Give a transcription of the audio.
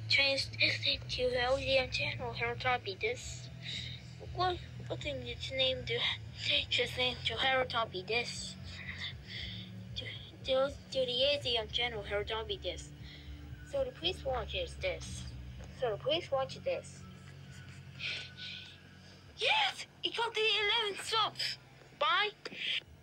change this to LGM channel. Harold Toppy. This what thing it's named to just name to Harold Toppy. This to the AZM channel. Harold Toppy. This. So please watch this. So please watch this. Yes, it got the 11 subs. Bye.